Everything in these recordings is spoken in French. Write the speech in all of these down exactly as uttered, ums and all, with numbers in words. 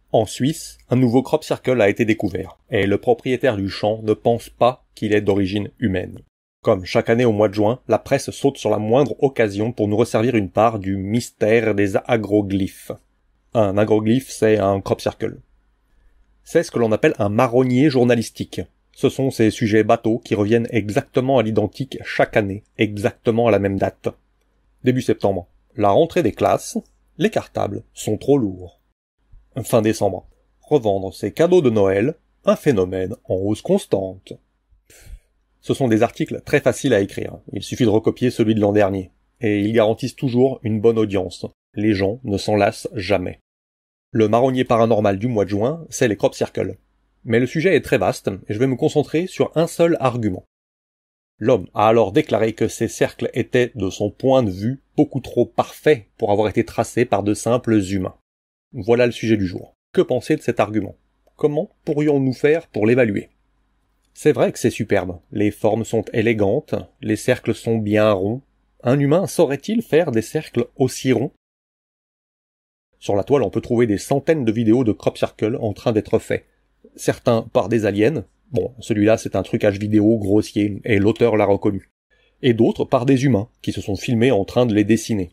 En Suisse, un nouveau crop circle a été découvert, et le propriétaire du champ ne pense pas qu'il est d'origine humaine. Comme chaque année au mois de juin, la presse saute sur la moindre occasion pour nous resservir une part du mystère des agroglyphes. Un agroglyphe, c'est un crop circle. C'est ce que l'on appelle un marronnier journalistique. Ce sont ces sujets bateaux qui reviennent exactement à l'identique chaque année, exactement à la même date. Début septembre, la rentrée des classes, les cartables sont trop lourds. Fin décembre, revendre ses cadeaux de Noël, un phénomène en hausse constante. Ce sont des articles très faciles à écrire, il suffit de recopier celui de l'an dernier, et ils garantissent toujours une bonne audience. Les gens ne s'en lassent jamais. Le marronnier paranormal du mois de juin, c'est les crop circles. Mais le sujet est très vaste, et je vais me concentrer sur un seul argument. L'homme a alors déclaré que ces cercles étaient, de son point de vue, beaucoup trop parfaits pour avoir été tracés par de simples humains. Voilà le sujet du jour. Que penser de cet argument? Comment pourrions-nous faire pour l'évaluer? C'est vrai que c'est superbe. Les formes sont élégantes, les cercles sont bien ronds. Un humain saurait-il faire des cercles aussi ronds? Sur la toile, on peut trouver des centaines de vidéos de crop circle en train d'être faits. Certains par des aliens. Bon, celui-là, c'est un trucage vidéo grossier, et l'auteur l'a reconnu. Et d'autres par des humains, qui se sont filmés en train de les dessiner.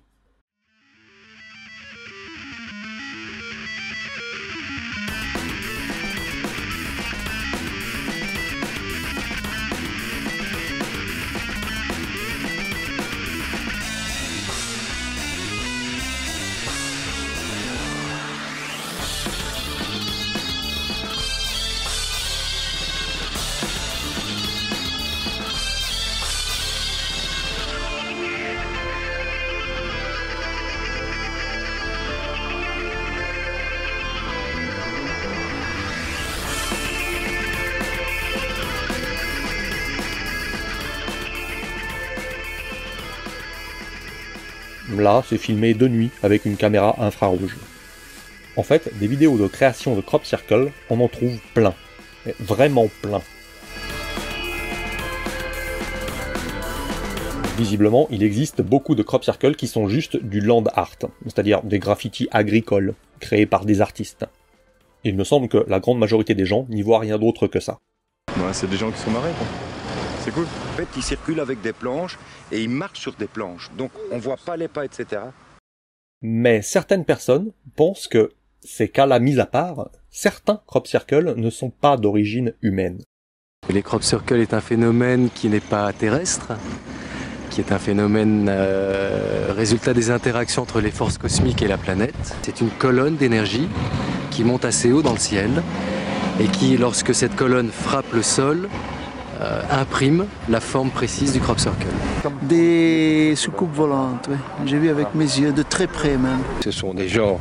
Là, c'est filmé de nuit avec une caméra infrarouge. En fait, des vidéos de création de crop circle, on en trouve plein. Vraiment plein. Visiblement, il existe beaucoup de crop circle qui sont juste du land art, c'est-à-dire des graffitis agricoles, créés par des artistes. Il me semble que la grande majorité des gens n'y voient rien d'autre que ça. Ouais, c'est des gens qui sont marrés, quoi. C'est cool. En fait, ils circulent avec des planches et ils marchent sur des planches. Donc, on voit pas les pas, et cetera. Mais certaines personnes pensent que, ces cas-là mis à part, certains crop circle ne sont pas d'origine humaine. Les crop circles est un phénomène qui n'est pas terrestre, qui est un phénomène euh, résultat des interactions entre les forces cosmiques et la planète. C'est une colonne d'énergie qui monte assez haut dans le ciel et qui, lorsque cette colonne frappe le sol, Euh, imprime la forme précise du crop circle. Des soucoupes volantes, oui. J'ai vu avec mes yeux, de très près même. Ce sont des gens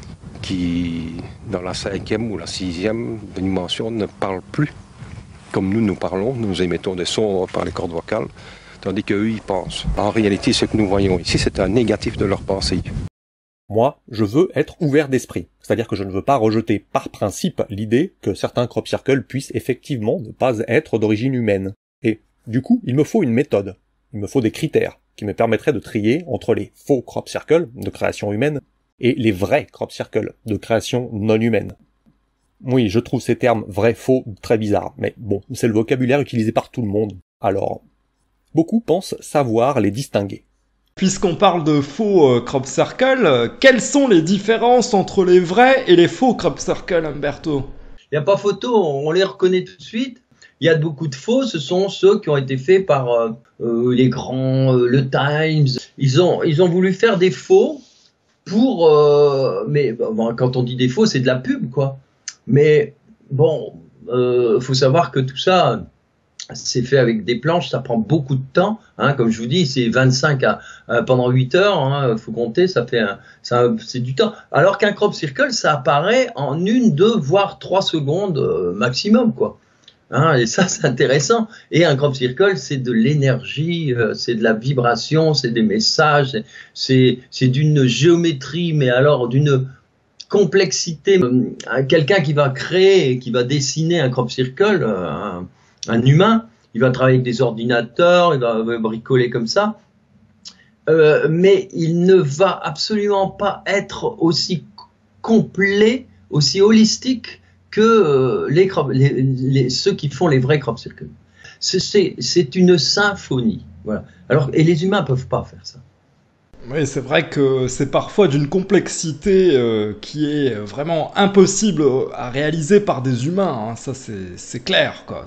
qui, dans la cinquième ou la sixième dimension, ne parlent plus comme nous, nous parlons. Nous émettons des sons par les cordes vocales, tandis qu'eux, ils pensent. En réalité, ce que nous voyons ici, c'est un négatif de leur pensée. Moi, je veux être ouvert d'esprit, c'est-à-dire que je ne veux pas rejeter par principe l'idée que certains crop circles puissent effectivement ne pas être d'origine humaine. Et, du coup, il me faut une méthode, il me faut des critères qui me permettraient de trier entre les faux crop circles de création humaine et les vrais crop circles de création non humaine. Oui, je trouve ces termes vrai-faux très bizarres, mais bon, c'est le vocabulaire utilisé par tout le monde, alors... Beaucoup pensent savoir les distinguer. Puisqu'on parle de faux euh, crop circle, euh, quelles sont les différences entre les vrais et les faux crop circle, Umberto? Il n'y a pas photo, on les reconnaît tout de suite. Il y a beaucoup de faux, ce sont ceux qui ont été faits par euh, euh, les grands, euh, le Times. Ils ont, ils ont voulu faire des faux pour... Euh, mais bon, quand on dit des faux, c'est de la pub, quoi. Mais bon, euh, faut savoir que tout ça... c'est fait avec des planches, ça prend beaucoup de temps, hein, comme je vous dis, c'est vingt-cinq à, à pendant huit heures, hein, faut compter, ça fait un, ça, c'est du temps. Alors qu'un crop circle, ça apparaît en une, deux, voire trois secondes euh, maximum, quoi. Hein, et ça, c'est intéressant. Et un crop circle, c'est de l'énergie, euh, c'est de la vibration, c'est des messages, c'est, c'est d'une géométrie, mais alors d'une complexité. Euh, quelqu'un qui va créer, qui va dessiner un crop circle, euh, un, un humain, il va travailler avec des ordinateurs, il va bricoler comme ça, euh, mais il ne va absolument pas être aussi complet, aussi holistique que euh, les, les, les, ceux qui font les vrais crop circles. C'est une symphonie. Voilà. Alors, et les humains ne peuvent pas faire ça. Oui, c'est vrai que c'est parfois d'une complexité euh, qui est vraiment impossible à réaliser par des humains. Hein. Ça, c'est clair, quoi.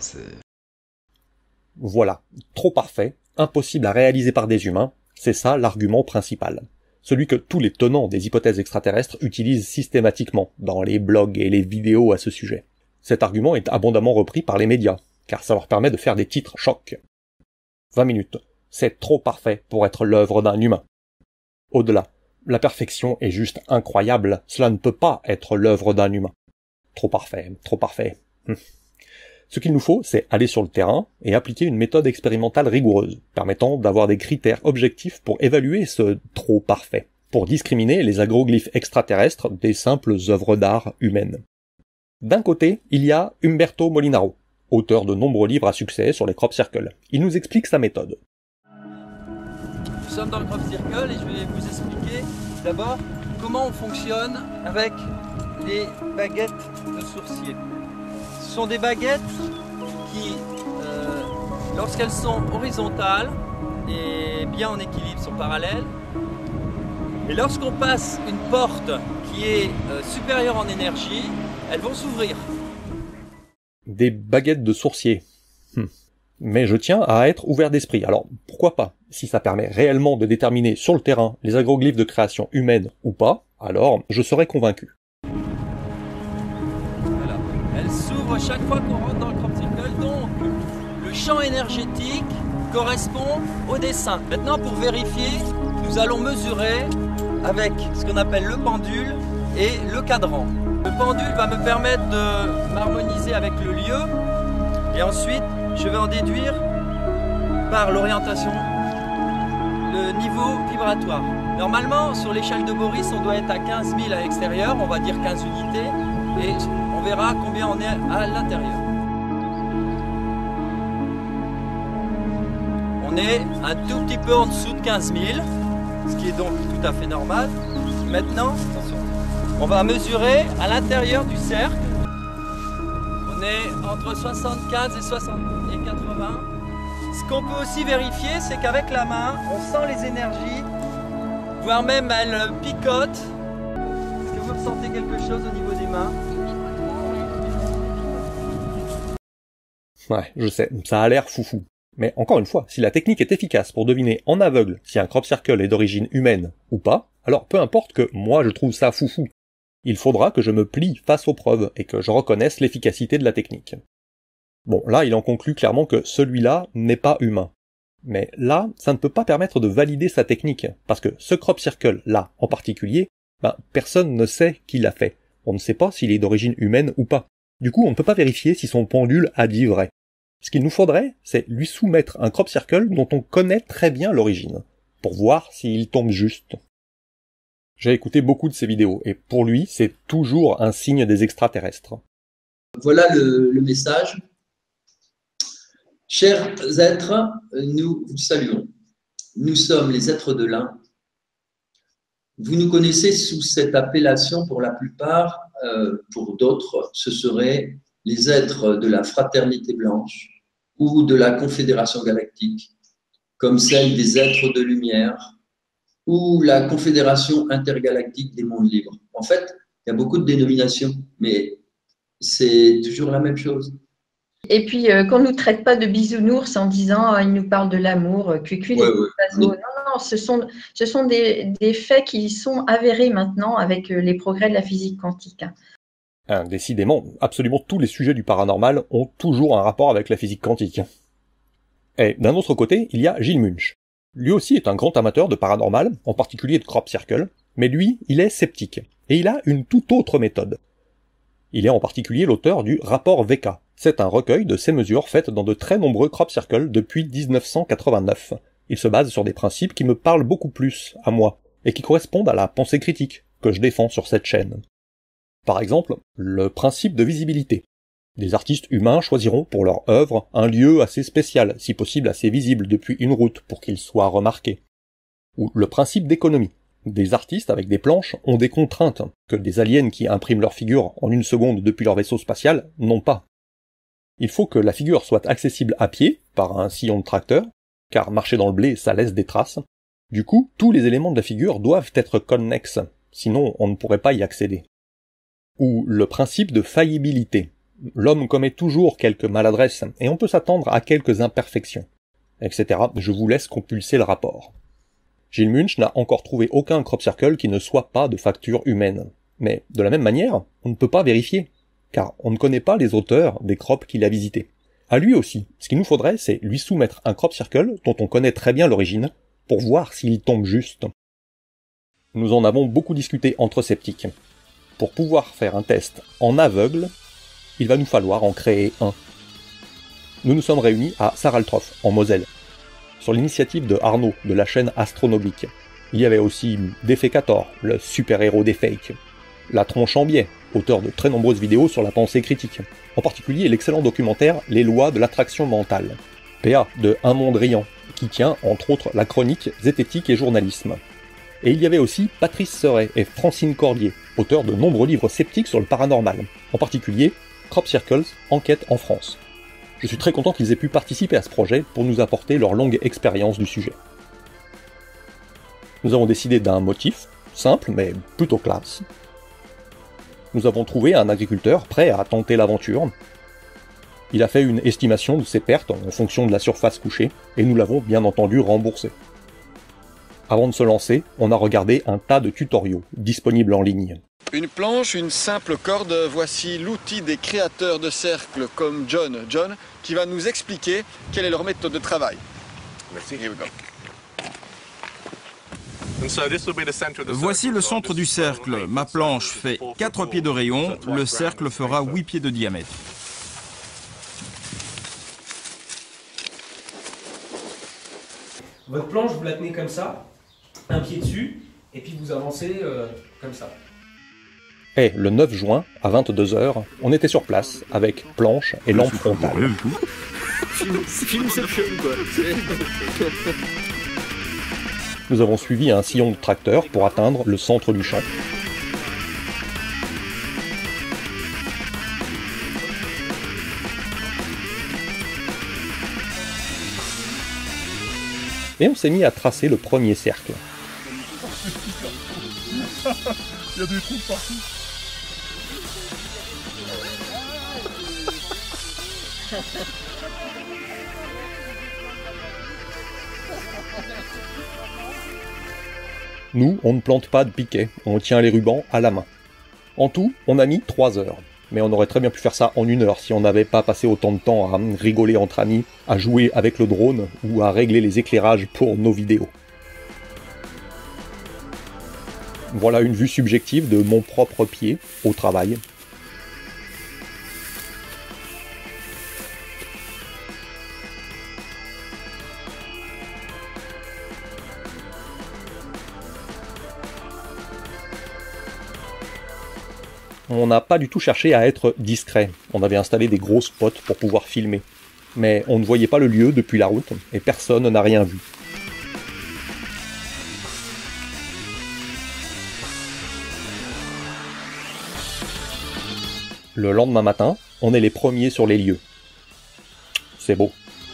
Voilà. Trop parfait, impossible à réaliser par des humains. C'est ça l'argument principal. Celui que tous les tenants des hypothèses extraterrestres utilisent systématiquement dans les blogs et les vidéos à ce sujet. Cet argument est abondamment repris par les médias, car ça leur permet de faire des titres chocs. vingt minutes. C'est trop parfait pour être l'œuvre d'un humain. Au-delà, la perfection est juste incroyable, cela ne peut pas être l'œuvre d'un humain. Trop parfait, trop parfait. Hum. Ce qu'il nous faut, c'est aller sur le terrain et appliquer une méthode expérimentale rigoureuse, permettant d'avoir des critères objectifs pour évaluer ce trop parfait, pour discriminer les agroglyphes extraterrestres des simples œuvres d'art humaines. D'un côté, il y a Umberto Molinaro, auteur de nombreux livres à succès sur les crop circles. Il nous explique sa méthode. Nous sommes dans le crop circle et je vais vous expliquer d'abord comment on fonctionne avec les baguettes de sourcier. Ce sont des baguettes qui, euh, lorsqu'elles sont horizontales et bien en équilibre, sont parallèles. Et lorsqu'on passe une porte qui est euh, supérieure en énergie, elles vont s'ouvrir. Des baguettes de sourcier. Hum. Mais je tiens à être ouvert d'esprit, alors pourquoi pas? Si ça permet réellement de déterminer sur le terrain les agroglyphes de création humaine ou pas, alors je serai convaincu. Voilà. Elles s'ouvrent chaque fois qu'on rentre dans le crop circle, donc le champ énergétique correspond au dessin. Maintenant, pour vérifier, nous allons mesurer avec ce qu'on appelle le pendule et le cadran. Le pendule va me permettre de m'harmoniser avec le lieu et ensuite je vais en déduire par l'orientation le niveau vibratoire. Normalement, sur l'échelle de Boris, on doit être à quinze mille à l'extérieur, on va dire quinze unités, et on verra combien on est à l'intérieur. On est un tout petit peu en dessous de quinze mille, ce qui est donc tout à fait normal. Maintenant, attention, on va mesurer à l'intérieur du cercle. On est entre soixante-quinze et soixante et quatre-vingts. Ce qu'on peut aussi vérifier, c'est qu'avec la main, on sent les énergies, voire même elles picotent. Est-ce que vous ressentez quelque chose au niveau des mains? Ouais, je sais, ça a l'air foufou. Mais encore une fois, si la technique est efficace pour deviner en aveugle si un crop circle est d'origine humaine ou pas, alors peu importe que moi je trouve ça foufou. Il faudra que je me plie face aux preuves et que je reconnaisse l'efficacité de la technique. Bon, là, il en conclut clairement que celui-là n'est pas humain. Mais là, ça ne peut pas permettre de valider sa technique, parce que ce crop circle-là, en particulier, ben, personne ne sait qui l'a fait. On ne sait pas s'il est d'origine humaine ou pas. Du coup, on ne peut pas vérifier si son pendule a dit vrai. Ce qu'il nous faudrait, c'est lui soumettre un crop circle dont on connaît très bien l'origine, pour voir s'il tombe juste. J'ai écouté beaucoup de ses vidéos, et pour lui, c'est toujours un signe des extraterrestres. Voilà le, le message. Chers êtres, nous vous saluons. Nous sommes les êtres de l'un. Vous nous connaissez sous cette appellation pour la plupart, euh, pour d'autres, ce seraient les êtres de la fraternité blanche ou de la confédération galactique, comme celle des êtres de lumière ou la confédération intergalactique des mondes libres. En fait, il y a beaucoup de dénominations, mais c'est toujours la même chose. Et puis, euh, qu'on ne nous traite pas de bisounours en disant euh, « il nous parle de l'amour, cuicui, les ouais, ouais. oiseaux ». Non, non, ce sont, ce sont des, des faits qui sont avérés maintenant avec euh, les progrès de la physique quantique. Hein, décidément, absolument tous les sujets du paranormal ont toujours un rapport avec la physique quantique. Et d'un autre côté, il y a Gilles Munch. Lui aussi est un grand amateur de paranormal, en particulier de crop circle, mais lui, il est sceptique, et il a une toute autre méthode. Il est en particulier l'auteur du rapport V K. C'est un recueil de ces mesures faites dans de très nombreux crop circles depuis dix-neuf cent quatre-vingt-neuf. Il se base sur des principes qui me parlent beaucoup plus, à moi, et qui correspondent à la pensée critique que je défends sur cette chaîne. Par exemple, le principe de visibilité. Des artistes humains choisiront pour leur œuvre un lieu assez spécial, si possible assez visible depuis une route pour qu'il soit remarqué. Ou le principe d'économie. Des artistes avec des planches ont des contraintes que des aliens qui impriment leur figure en une seconde depuis leur vaisseau spatial n'ont pas. Il faut que la figure soit accessible à pied par un sillon de tracteur, car marcher dans le blé ça laisse des traces. Du coup, tous les éléments de la figure doivent être connexes, sinon on ne pourrait pas y accéder. Ou le principe de faillibilité. L'homme commet toujours quelques maladresses et on peut s'attendre à quelques imperfections, et cetera. Je vous laisse compulser le rapport. Gilles Munch n'a encore trouvé aucun crop circle qui ne soit pas de facture humaine. Mais de la même manière, on ne peut pas vérifier, car on ne connaît pas les auteurs des crops qu'il a visités. À lui aussi, ce qu'il nous faudrait, c'est lui soumettre un crop circle dont on connaît très bien l'origine, pour voir s'il tombe juste. Nous en avons beaucoup discuté entre sceptiques. Pour pouvoir faire un test en aveugle, il va nous falloir en créer un. Nous nous sommes réunis à Saraltroff, en Moselle, sur l'initiative de Arnaud, de la chaîne Astronoblique. Il y avait aussi Defecator, le super-héros des fakes, la Tronche en biais, auteur de très nombreuses vidéos sur la pensée critique, en particulier l'excellent documentaire Les lois de l'attraction mentale, P A de Un monde riant, qui tient entre autres la chronique Zététique et journalisme. Et il y avait aussi Patrice Seret et Francine Cordier, auteurs de nombreux livres sceptiques sur le paranormal, en particulier Crop Circles, Enquête en France. Je suis très content qu'ils aient pu participer à ce projet pour nous apporter leur longue expérience du sujet. Nous avons décidé d'un motif, simple mais plutôt classe. Nous avons trouvé un agriculteur prêt à tenter l'aventure. Il a fait une estimation de ses pertes en fonction de la surface couchée, et nous l'avons bien entendu remboursé. Avant de se lancer, on a regardé un tas de tutoriaux disponibles en ligne. Une planche, une simple corde, voici l'outil des créateurs de cercles comme John. John, qui va nous expliquer quelle est leur méthode de travail. Merci. Here we go. Voici le centre du cercle. Ma planche fait quatre pieds de rayon, le cercle fera huit pieds de diamètre. Votre planche, vous la tenez comme ça, un pied dessus, et puis vous avancez euh, comme ça. Et le neuf juin, à vingt-deux heures, on était sur place, avec planche et lampe frontale. Filmception, quoi. Nous avons suivi un sillon de tracteur pour atteindre le centre du champ. Et on s'est mis à tracer le premier cercle. Il y a des trous partout. Nous, on ne plante pas de piquet, on tient les rubans à la main. En tout, on a mis trois heures. Mais on aurait très bien pu faire ça en une heure si on n'avait pas passé autant de temps à rigoler entre amis, à jouer avec le drone ou à régler les éclairages pour nos vidéos. Voilà une vue subjective de mon propre pied au travail. On n'a pas du tout cherché à être discret. On avait installé des gros spots pour pouvoir filmer. Mais on ne voyait pas le lieu depuis la route, et personne n'a rien vu. Le lendemain matin, on est les premiers sur les lieux. C'est beau.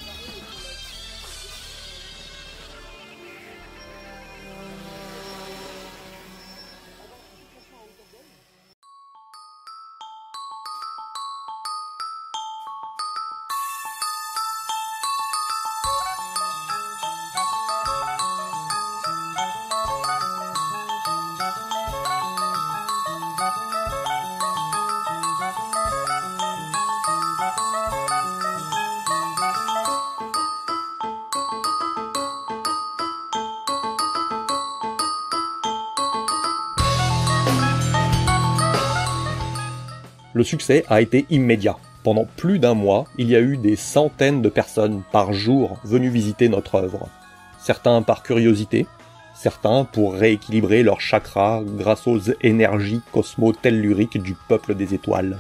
Le succès a été immédiat. Pendant plus d'un mois, il y a eu des centaines de personnes par jour venues visiter notre œuvre. Certains par curiosité, certains pour rééquilibrer leurs chakras grâce aux énergies cosmo-telluriques du peuple des étoiles.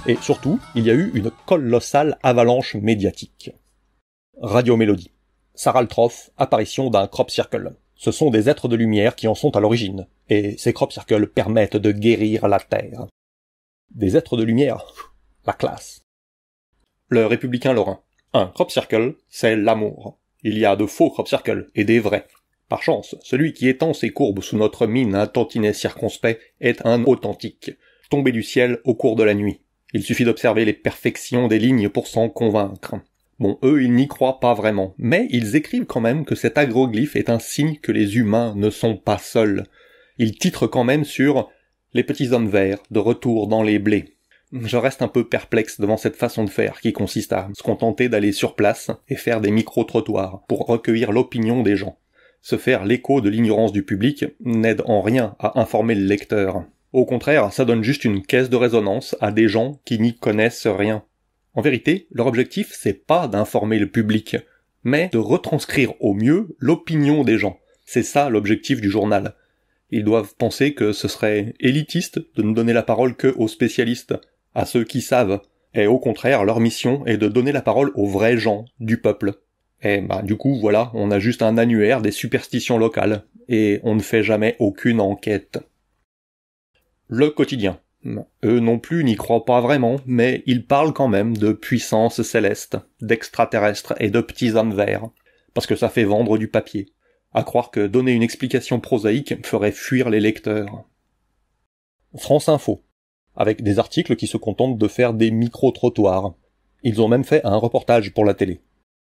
Et surtout, il y a eu une colossale avalanche médiatique. Radio Mélodie. Saraltroff, apparition d'un crop circle. Ce sont des êtres de lumière qui en sont à l'origine, et ces crop circles permettent de guérir la Terre. Des êtres de lumière, la classe. Le Républicain Lorrain. Un crop circle, c'est l'amour. Il y a de faux crop circles et des vrais. Par chance, celui qui étend ses courbes sous notre mine un tantinet circonspect est un authentique, tombé du ciel au cours de la nuit. Il suffit d'observer les perfections des lignes pour s'en convaincre. Bon, eux, ils n'y croient pas vraiment, mais ils écrivent quand même que cet agroglyphe est un signe que les humains ne sont pas seuls. Ils titrent quand même sur « Les petits hommes verts, de retour dans les blés ». Je reste un peu perplexe devant cette façon de faire qui consiste à se contenter d'aller sur place et faire des micro-trottoirs pour recueillir l'opinion des gens. Se faire l'écho de l'ignorance du public n'aide en rien à informer le lecteur. Au contraire, ça donne juste une caisse de résonance à des gens qui n'y connaissent rien. En vérité, leur objectif, c'est pas d'informer le public, mais de retranscrire au mieux l'opinion des gens. C'est ça l'objectif du journal. Ils doivent penser que ce serait élitiste de ne donner la parole que aux spécialistes, à ceux qui savent. Et au contraire, leur mission est de donner la parole aux vrais gens, du peuple. Et bah du coup, voilà, on a juste un annuaire des superstitions locales, et on ne fait jamais aucune enquête. Le quotidien. Eux non plus n'y croient pas vraiment, mais ils parlent quand même de puissance céleste, d'extraterrestres et de petits hommes verts, parce que ça fait vendre du papier. À croire que donner une explication prosaïque ferait fuir les lecteurs. France Info, avec des articles qui se contentent de faire des micro-trottoirs. Ils ont même fait un reportage pour la télé.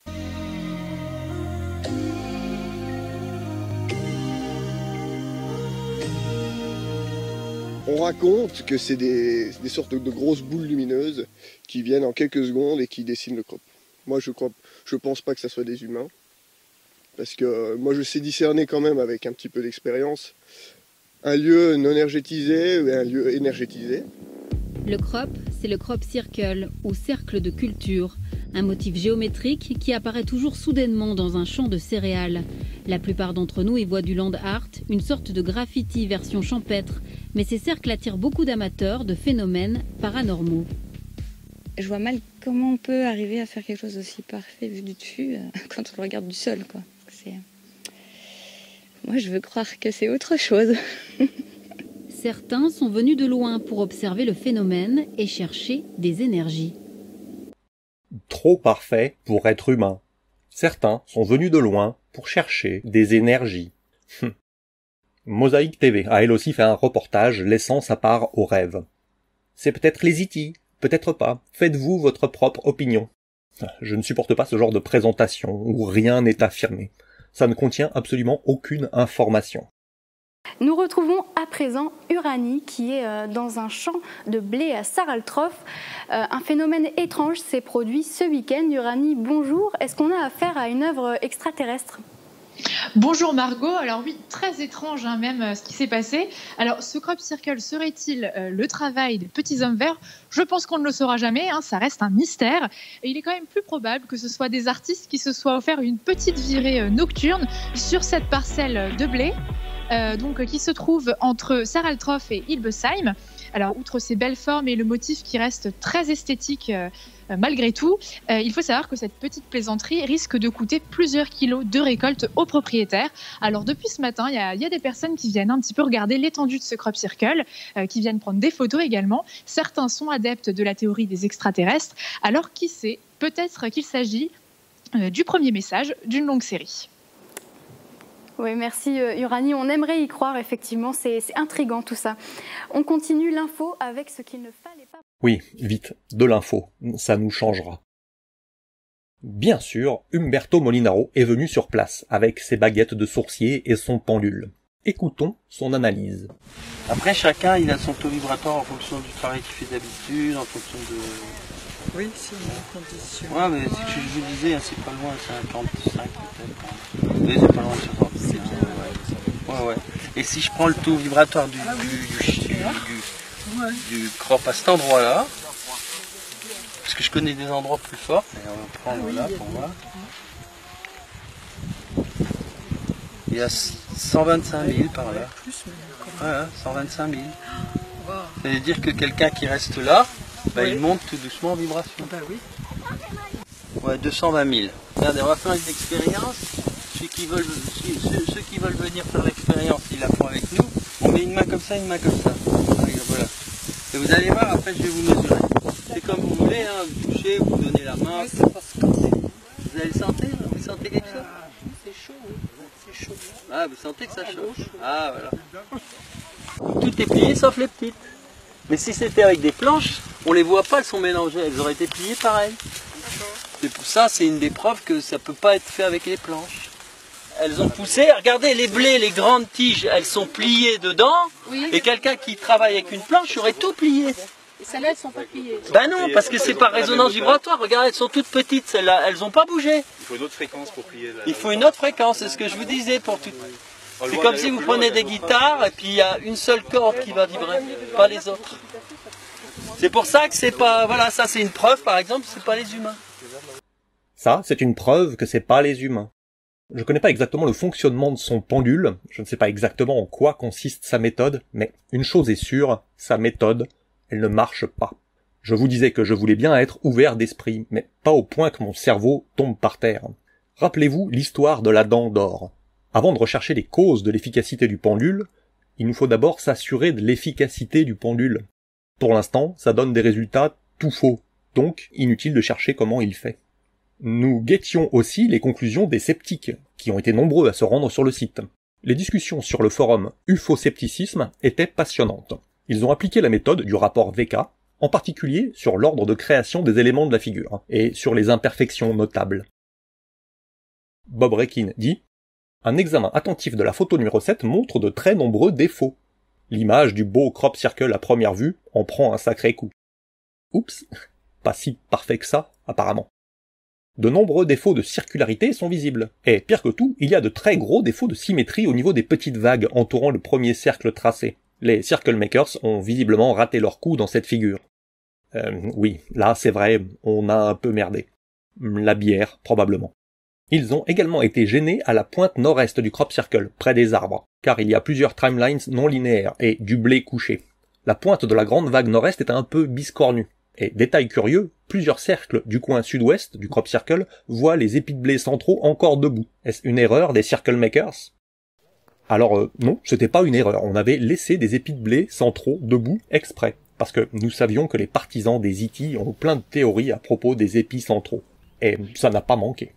On raconte que c'est des, des sortes de grosses boules lumineuses qui viennent en quelques secondes et qui dessinent le crop. Moi, je crois, je pense pas que ça soit des humains, parce que euh, moi, je sais discerner quand même avec un petit peu d'expérience un lieu non énergétisé et un lieu énergétisé. Le crop, c'est le crop circle ou cercle de culture, un motif géométrique qui apparaît toujours soudainement dans un champ de céréales. La plupart d'entre nous y voient du land art, une sorte de graffiti version champêtre, mais ces cercles attirent beaucoup d'amateurs de phénomènes paranormaux. Je vois mal comment on peut arriver à faire quelque chose d'aussi parfait vu du dessus euh, quand on le regarde du sol, quoi. C'est... Moi, je veux croire que c'est autre chose. Certains sont venus de loin pour observer le phénomène et chercher des énergies. Trop parfait pour être humain. Certains sont venus de loin pour chercher des énergies. Mosaïque T V a elle aussi fait un reportage laissant sa part au rêve. C'est peut-être les E T, peut-être pas. Faites-vous votre propre opinion. Je ne supporte pas ce genre de présentation où rien n'est affirmé. Ça ne contient absolument aucune information. Nous retrouvons à présent Uranie qui est dans un champ de blé à Saraltroff. Un phénomène étrange s'est produit ce week-end. Uranie, bonjour. Est-ce qu'on a affaire à une œuvre extraterrestre ? Bonjour Margot, alors oui, très étrange hein, même euh, ce qui s'est passé. Alors ce crop circle serait-il euh, le travail des petits hommes verts ? Je pense qu'on ne le saura jamais, hein, ça reste un mystère. Et il est quand même plus probable que ce soit des artistes qui se soient offert une petite virée euh, nocturne sur cette parcelle de blé, euh, donc, euh, qui se trouve entre Saraltroff et Ilbesheim. Alors outre ces belles formes et le motif qui reste très esthétique euh, malgré tout, euh, il faut savoir que cette petite plaisanterie risque de coûter plusieurs kilos de récolte aux propriétaires. Alors depuis ce matin, il y a, y a des personnes qui viennent un petit peu regarder l'étendue de ce crop circle, euh, qui viennent prendre des photos également. Certains sont adeptes de la théorie des extraterrestres. Alors qui sait, peut-être qu'il s'agit euh, du premier message d'une longue série. Oui, merci Uranie. On aimerait y croire, effectivement. C'est, c'est intriguant tout ça. On continue l'info avec ce qu'il ne fallait pas... Oui, vite, de l'info. Ça nous changera. Bien sûr, Umberto Molinaro est venu sur place avec ses baguettes de sourcier et son pendule. Écoutons son analyse. Après, chacun il a son taux vibratoire en fonction du travail qu'il fait d'habitude, en fonction de... Oui, c'est une condition. Ouais, mais c'est ce que je vous disais, hein, c'est pas loin, c'est un quarante-cinq peut-être. Oui, c'est pas loin de cinquante. C'est bien, ouais. Ouais, ouais. Et si je prends le taux vibratoire du, ah, oui. du, du, du, du, ouais. du crop à cet endroit-là, parce que je connais des endroits plus forts, et on va prendre ah, oui, là pour voir. Il y a cent vingt-cinq mille par là. Plus, mais ouais, cent vingt-cinq mille. Wow. Ça veut dire que quelqu'un qui reste là, bah, Oui. il monte tout doucement en vibration. Bah oui. Ouais, deux cent vingt mille. Regardez, on va faire une expérience. Ceux qui veulent, ceux, ceux qui veulent venir faire l'expérience, ils la font avec nous. On met une main comme ça, une main comme ça. Voilà. Et vous allez voir, après je vais vous mesurer. C'est comme vous voulez, hein, vous touchez, vous donnez la main. Vous allez le sentir? Vous sentez quelque chose? C'est chaud, oui. C'est chaud. Ah, vous sentez que ça chauffe? Ah, voilà. Tout est plié sauf les petites. Mais si c'était avec des planches, on les voit pas, elles sont mélangées, elles auraient été pliées pareil. C'est pour ça, c'est une des preuves que ça peut pas être fait avec les planches. Elles ont poussé, regardez les blés, les grandes tiges, elles sont pliées dedans, Oui. et quelqu'un qui travaille avec une planche aurait tout plié. Et celles-là, elles sont pas pliées. Ben non, parce que c'est par résonance vibratoire, regardez, elles sont toutes petites, celles-là, elles ont pas bougé. Il faut une autre fréquence pour plier. La... Il faut une autre fréquence, c'est ce que je vous disais pour tout. C'est comme si vous prenez des guitares et puis il y a une seule corde qui va vibrer, pas les autres. C'est pour ça que c'est pas, voilà, ça c'est une preuve par exemple, c'est pas les humains. Ça, c'est une preuve que c'est pas les humains. Je connais pas exactement le fonctionnement de son pendule, je ne sais pas exactement en quoi consiste sa méthode, mais une chose est sûre, sa méthode, elle ne marche pas. Je vous disais que je voulais bien être ouvert d'esprit, mais pas au point que mon cerveau tombe par terre. Rappelez-vous l'histoire de la dent d'or. Avant de rechercher les causes de l'efficacité du pendule, il nous faut d'abord s'assurer de l'efficacité du pendule. Pour l'instant, ça donne des résultats tout faux, donc inutile de chercher comment il fait. Nous guettions aussi les conclusions des sceptiques, qui ont été nombreux à se rendre sur le site. Les discussions sur le forum Ufoscepticisme étaient passionnantes. Ils ont appliqué la méthode du rapport V K, en particulier sur l'ordre de création des éléments de la figure, et sur les imperfections notables. Bob Rekin dit « Un examen attentif de la photo numéro sept montre de très nombreux défauts. L'image du beau crop circle à première vue en prend un sacré coup. » Oups, pas si parfait que ça, apparemment. De nombreux défauts de circularité sont visibles. Et pire que tout, il y a de très gros défauts de symétrie au niveau des petites vagues entourant le premier cercle tracé. Les circle makers ont visiblement raté leur coup dans cette figure. Euh, oui, là c'est vrai, on a un peu merdé. La bière, probablement. Ils ont également été gênés à la pointe nord-est du crop circle, près des arbres, car il y a plusieurs timelines non linéaires et du blé couché. La pointe de la grande vague nord-est est un peu biscornue. Et détail curieux, plusieurs cercles du coin sud-ouest du crop circle voient les épis de blé centraux encore debout. Est-ce une erreur des circle makers? Alors euh, non, c'était pas une erreur, on avait laissé des épis de blé centraux debout exprès, parce que nous savions que les partisans des E T ont plein de théories à propos des épis centraux. Et ça n'a pas manqué.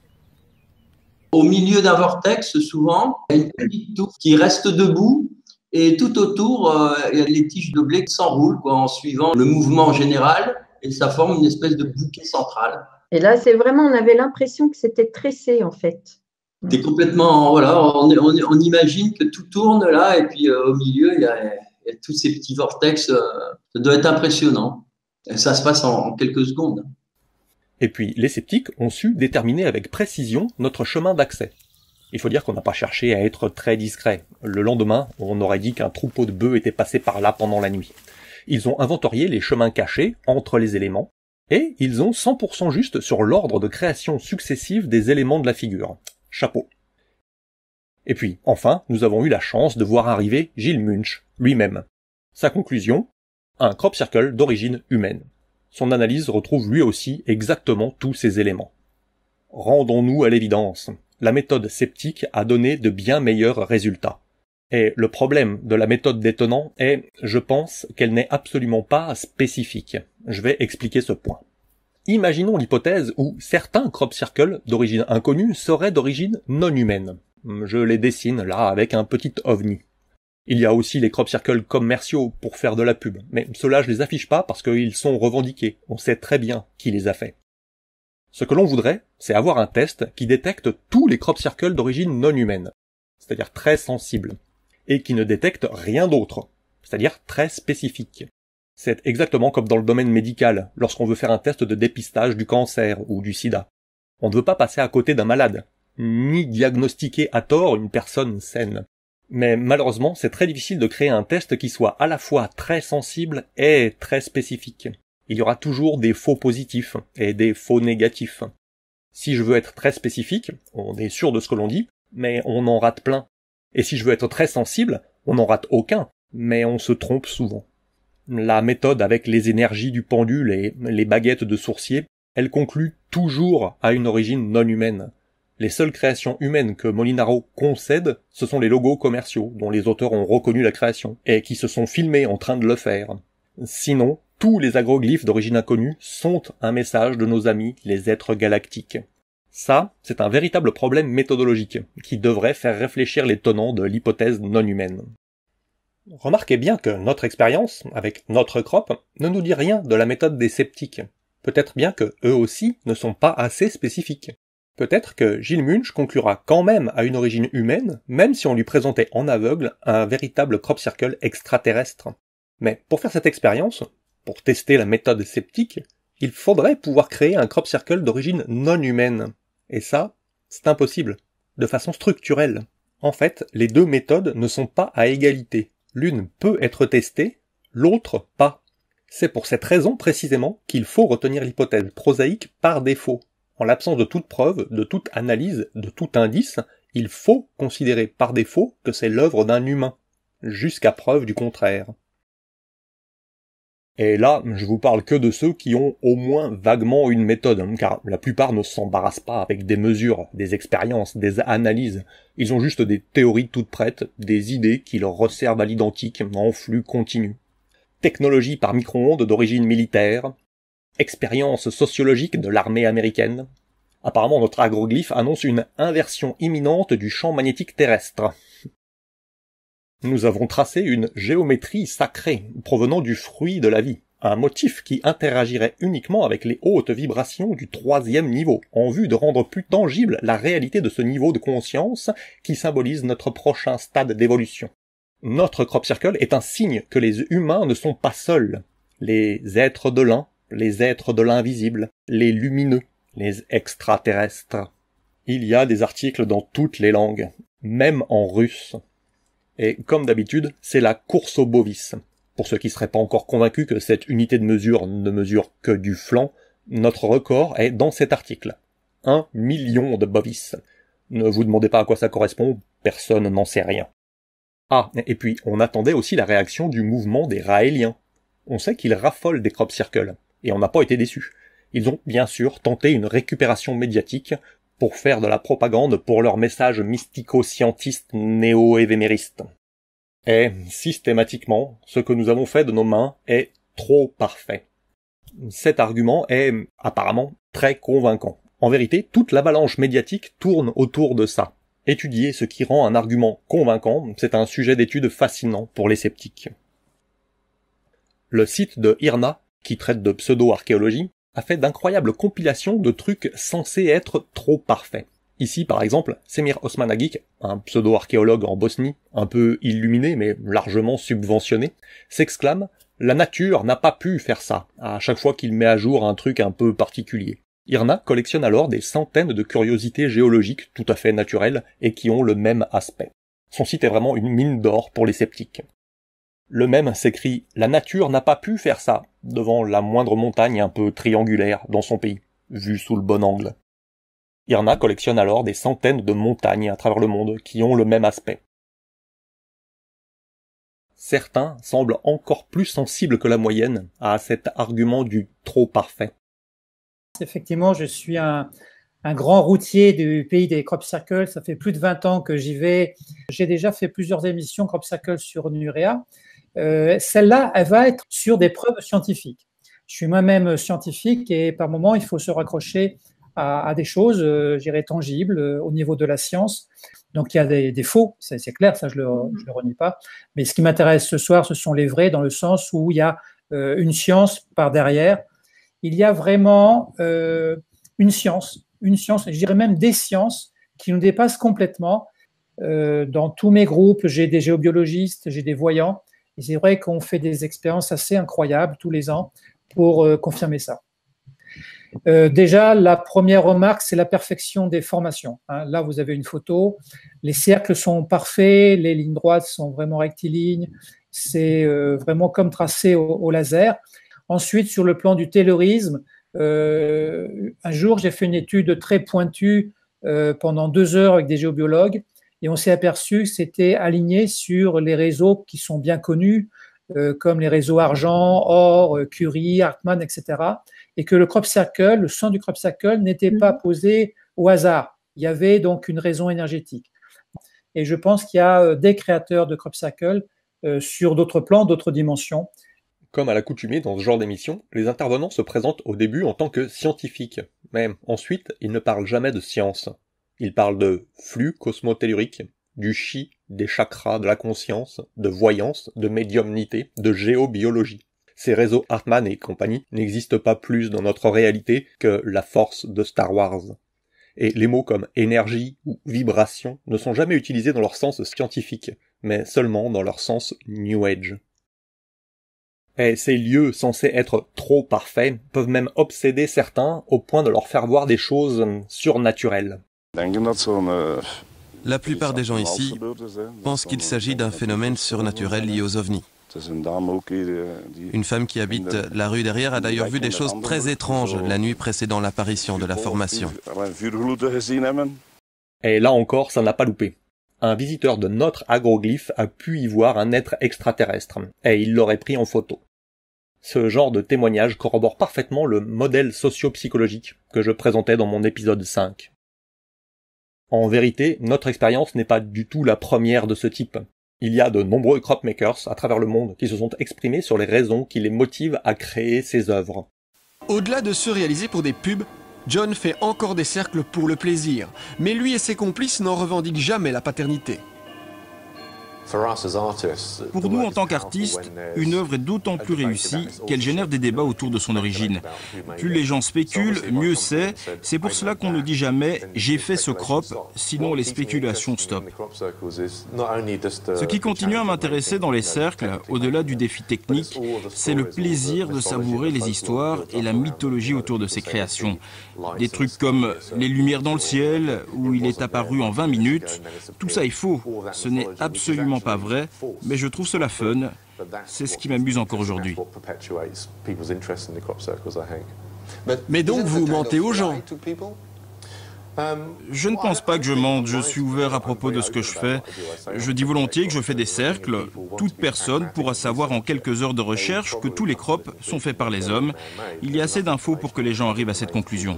Au milieu d'un vortex, souvent, il y a une petite touffe qui reste debout et tout autour, euh, les tiges de blé s'enroulent quoi, en suivant le mouvement général et ça forme une espèce de bouquet central. Et là, c'est vraiment, on avait l'impression que c'était tressé en fait. C'est complètement, voilà, on, on, on imagine que tout tourne là et puis euh, au milieu, il y, a, il y a tous ces petits vortex. Euh, ça doit être impressionnant. Et ça se passe en, en quelques secondes. Et puis, les sceptiques ont su déterminer avec précision notre chemin d'accès. Il faut dire qu'on n'a pas cherché à être très discret. Le lendemain, on aurait dit qu'un troupeau de bœufs était passé par là pendant la nuit. Ils ont inventorié les chemins cachés entre les éléments, et ils ont cent pour cent juste sur l'ordre de création successive des éléments de la figure. Chapeau. Et puis, enfin, nous avons eu la chance de voir arriver Gilles Munch, lui-même. Sa conclusion, un crop circle d'origine humaine. Son analyse retrouve lui aussi exactement tous ces éléments. Rendons-nous à l'évidence. La méthode sceptique a donné de bien meilleurs résultats. Et le problème de la méthode d'étonnant est, je pense, qu'elle n'est absolument pas spécifique. Je vais expliquer ce point. Imaginons l'hypothèse où certains crop circles d'origine inconnue seraient d'origine non humaine. Je les dessine là avec un petit ovni. Il y a aussi les crop circles commerciaux pour faire de la pub, mais ceux-là je les affiche pas parce qu'ils sont revendiqués, on sait très bien qui les a fait. Ce que l'on voudrait, c'est avoir un test qui détecte tous les crop circles d'origine non humaine, c'est-à-dire très sensibles, et qui ne détecte rien d'autre, c'est-à-dire très spécifique. C'est exactement comme dans le domaine médical, lorsqu'on veut faire un test de dépistage du cancer ou du sida. On ne veut pas passer à côté d'un malade, ni diagnostiquer à tort une personne saine. Mais malheureusement, c'est très difficile de créer un test qui soit à la fois très sensible et très spécifique. Il y aura toujours des faux positifs et des faux négatifs. Si je veux être très spécifique, on est sûr de ce que l'on dit, mais on en rate plein. Et si je veux être très sensible, on n'en rate aucun, mais on se trompe souvent. La méthode avec les énergies du pendule et les baguettes de sourcier, elle conclut toujours à une origine non humaine. Les seules créations humaines que Molinaro concède, ce sont les logos commerciaux, dont les auteurs ont reconnu la création, et qui se sont filmés en train de le faire. Sinon, tous les agroglyphes d'origine inconnue sont un message de nos amis, les êtres galactiques. Ça, c'est un véritable problème méthodologique, qui devrait faire réfléchir les tenants de l'hypothèse non humaine. Remarquez bien que notre expérience, avec notre crop, ne nous dit rien de la méthode des sceptiques. Peut-être bien que eux aussi ne sont pas assez spécifiques. Peut-être que Gilles Munch conclura quand même à une origine humaine, même si on lui présentait en aveugle un véritable crop circle extraterrestre. Mais pour faire cette expérience, pour tester la méthode sceptique, il faudrait pouvoir créer un crop circle d'origine non humaine. Et ça, c'est impossible, de façon structurelle. En fait, les deux méthodes ne sont pas à égalité. L'une peut être testée, l'autre pas. C'est pour cette raison précisément qu'il faut retenir l'hypothèse prosaïque par défaut. En l'absence de toute preuve, de toute analyse, de tout indice, il faut considérer par défaut que c'est l'œuvre d'un humain, jusqu'à preuve du contraire. Et là, je vous parle que de ceux qui ont au moins vaguement une méthode, car la plupart ne s'embarrassent pas avec des mesures, des expériences, des analyses. Ils ont juste des théories toutes prêtes, des idées qui leur resservent à l'identique en flux continu. Technologie par micro-ondes d'origine militaire, expérience sociologique de l'armée américaine. Apparemment, notre agroglyphe annonce une inversion imminente du champ magnétique terrestre. Nous avons tracé une géométrie sacrée, provenant du fruit de la vie, un motif qui interagirait uniquement avec les hautes vibrations du troisième niveau, en vue de rendre plus tangible la réalité de ce niveau de conscience qui symbolise notre prochain stade d'évolution. Notre crop circle est un signe que les humains ne sont pas seuls. Les êtres de l'un, les êtres de l'invisible, les lumineux, les extraterrestres. Il y a des articles dans toutes les langues, même en russe. Et comme d'habitude, c'est la course au bovis. Pour ceux qui seraient pas encore convaincus que cette unité de mesure ne mesure que du flanc, notre record est dans cet article. Un million de bovis. Ne vous demandez pas à quoi ça correspond, personne n'en sait rien. Ah, et puis on attendait aussi la réaction du mouvement des Raéliens. On sait qu'ils raffolent des crop circles, et on n'a pas été déçus. Ils ont bien sûr tenté une récupération médiatique pour faire de la propagande pour leur message mystico-scientiste néo-évémériste. Et, systématiquement, ce que nous avons fait de nos mains est trop parfait. Cet argument est, apparemment, très convaincant. En vérité, toute l'avalanche médiatique tourne autour de ça. Étudier ce qui rend un argument convaincant, c'est un sujet d'étude fascinant pour les sceptiques. Le site de I R N A, qui traite de pseudo-archéologie, a fait d'incroyables compilations de trucs censés être trop parfaits. Ici, par exemple, Semir Osmanagic, un pseudo-archéologue en Bosnie, un peu illuminé mais largement subventionné, s'exclame « La nature n'a pas pu faire ça » à chaque fois qu'il met à jour un truc un peu particulier. I R N A collectionne alors des centaines de curiosités géologiques tout à fait naturelles et qui ont le même aspect. Son site est vraiment une mine d'or pour les sceptiques. Le même s'écrit « La nature n'a pas pu faire ça » devant la moindre montagne un peu triangulaire dans son pays, vue sous le bon angle. I R N A collectionne alors des centaines de montagnes à travers le monde qui ont le même aspect. Certains semblent encore plus sensibles que la moyenne à cet argument du trop parfait. Effectivement, je suis un, un grand routier du pays des crop circles. Ça fait plus de vingt ans que j'y vais. J'ai déjà fait plusieurs émissions crop circles sur Nurea. Euh, celle-là, elle va être sur des preuves scientifiques. Je suis moi-même scientifique et par moments, il faut se raccrocher à, à des choses, euh, je dirais, tangibles euh, au niveau de la science. Donc, il y a des, des faux, c'est, c'est clair, ça, je le, je le renie pas. Mais ce qui m'intéresse ce soir, ce sont les vrais, dans le sens où il y a euh, une science par derrière. Il y a vraiment euh, une science, une science, je dirais même des sciences qui nous dépassent complètement. Euh, dans tous mes groupes, j'ai des géobiologistes, j'ai des voyants. Et c'est vrai qu'on fait des expériences assez incroyables tous les ans pour euh, confirmer ça. Euh, déjà, la première remarque, c'est la perfection des formations. Hein. Là, vous avez une photo. Les cercles sont parfaits, les lignes droites sont vraiment rectilignes. C'est euh, vraiment comme tracé au, au laser. Ensuite, sur le plan du taylorisme, euh, un jour, j'ai fait une étude très pointue euh, pendant deux heures avec des géobiologues. Et on s'est aperçu que c'était aligné sur les réseaux qui sont bien connus, euh, comme les réseaux argent, or, euh, Curie, Hartmann, et cetera. Et que le crop circle, le centre du crop circle n'était mmh. pas posé au hasard. Il y avait donc une raison énergétique. Et je pense qu'il y a euh, des créateurs de crop circle euh, sur d'autres plans, d'autres dimensions. Comme à l'accoutumée dans ce genre d'émission, les intervenants se présentent au début en tant que scientifiques, mais ensuite ils ne parlent jamais de science. Ils parlent de flux cosmotelluriques, du chi, des chakras, de la conscience, de voyance, de médiumnité, de géobiologie. Ces réseaux Hartmann et compagnie n'existent pas plus dans notre réalité que la force de Star Wars. Et les mots comme énergie ou vibration ne sont jamais utilisés dans leur sens scientifique, mais seulement dans leur sens New Age. Et ces lieux censés être trop parfaits peuvent même obséder certains au point de leur faire voir des choses surnaturelles. La plupart des gens ici pensent qu'il s'agit d'un phénomène surnaturel lié aux ovnis. Une femme qui habite la rue derrière a d'ailleurs vu des choses très étranges la nuit précédant l'apparition de la formation. Et là encore, ça n'a pas loupé. Un visiteur de notre agroglyphe a pu y voir un être extraterrestre, et il l'aurait pris en photo. Ce genre de témoignage corrobore parfaitement le modèle socio-psychologique que je présentais dans mon épisode cinq. En vérité, notre expérience n'est pas du tout la première de ce type. Il y a de nombreux crop makers à travers le monde qui se sont exprimés sur les raisons qui les motivent à créer ces œuvres. Au-delà de ceux réalisés pour des pubs, John fait encore des cercles pour le plaisir, mais lui et ses complices n'en revendiquent jamais la paternité. Pour nous, en tant qu'artistes, une œuvre est d'autant plus réussie qu'elle génère des débats autour de son origine. Plus les gens spéculent, mieux c'est. C'est pour cela qu'on ne dit jamais « j'ai fait ce crop », sinon les spéculations stoppent. Ce qui continue à m'intéresser dans les cercles, au-delà du défi technique, c'est le plaisir de savourer les histoires et la mythologie autour de ces créations. Des trucs comme les lumières dans le ciel, où il est apparu en vingt minutes, tout ça est faux. Ce n'est absolument pas vrai, mais je trouve cela fun. C'est ce qui m'amuse encore aujourd'hui. Mais donc vous mentez aux gens? Je ne pense pas que je mente, je suis ouvert à propos de ce que je fais. Je dis volontiers que je fais des cercles. Toute personne pourra savoir en quelques heures de recherche que tous les crops sont faits par les hommes. Il y a assez d'infos pour que les gens arrivent à cette conclusion.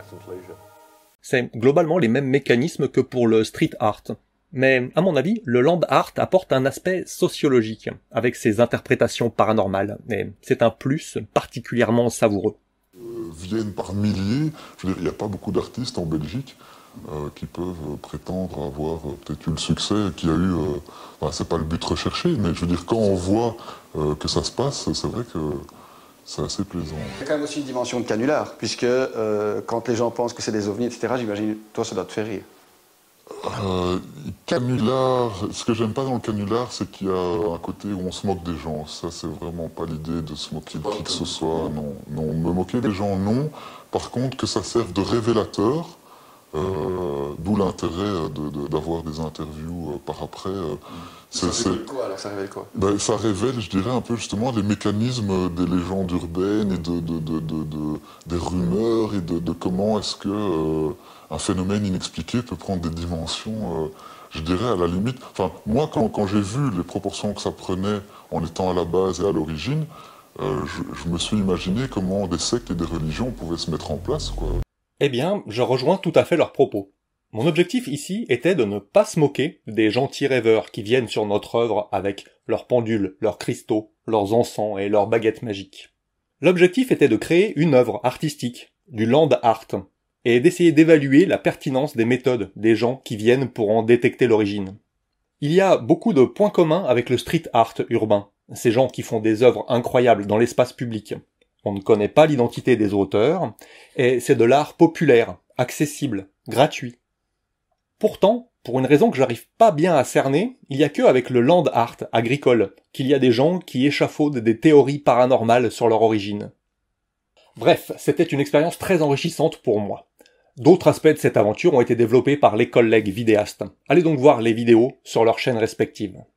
C'est globalement les mêmes mécanismes que pour le street art. Mais, à mon avis, le land art apporte un aspect sociologique, avec ses interprétations paranormales, et c'est un plus particulièrement savoureux. Euh, viennent par milliers, je veux dire, il n'y a pas beaucoup d'artistes en Belgique euh, qui peuvent euh, prétendre avoir euh, peut-être eu le succès qu'il y a eu, euh, enfin, c'est pas le but recherché, mais je veux dire, quand on voit euh, que ça se passe, c'est vrai que c'est assez plaisant. Il y a quand même aussi une dimension de canular, puisque euh, quand les gens pensent que c'est des ovnis, et cetera, j'imagine, toi, ça doit te faire rire. Euh, canular, ce que j'aime pas dans le canular, c'est qu'il y a un côté où on se moque des gens. Ça, c'est vraiment pas l'idée de se moquer de qui que ce soit. Non, non, me moquer des gens, non. Par contre, que ça serve de révélateur, euh, d'où l'intérêt d'avoir de, de, des interviews euh, par après. Euh, ça révèle quoi alors? Ça révèle quoi? Ben, ça révèle, je dirais, un peu justement les mécanismes des légendes urbaines et de, de, de, de, de, des rumeurs et de, de comment est-ce que euh, un phénomène inexpliqué peut prendre des dimensions, euh, je dirais, à la limite. Enfin, moi, quand, quand j'ai vu les proportions que ça prenait en étant à la base et à l'origine, euh, je, je me suis imaginé comment des sectes et des religions pouvaient se mettre en place, quoi. Eh bien, je rejoins tout à fait leurs propos. Mon objectif ici était de ne pas se moquer des gentils rêveurs qui viennent sur notre œuvre avec leurs pendules, leurs cristaux, leurs encens et leurs baguettes magiques. L'objectif était de créer une œuvre artistique, du land art, et d'essayer d'évaluer la pertinence des méthodes des gens qui viennent pour en détecter l'origine. Il y a beaucoup de points communs avec le street art urbain, ces gens qui font des œuvres incroyables dans l'espace public. On ne connaît pas l'identité des auteurs, et c'est de l'art populaire, accessible, gratuit. Pourtant, pour une raison que j'arrive pas bien à cerner, il y a que avec le land art agricole qu'il y a des gens qui échafaudent des théories paranormales sur leur origine. Bref, c'était une expérience très enrichissante pour moi. D'autres aspects de cette aventure ont été développés par les collègues vidéastes. Allez donc voir les vidéos sur leurs chaînes respectives.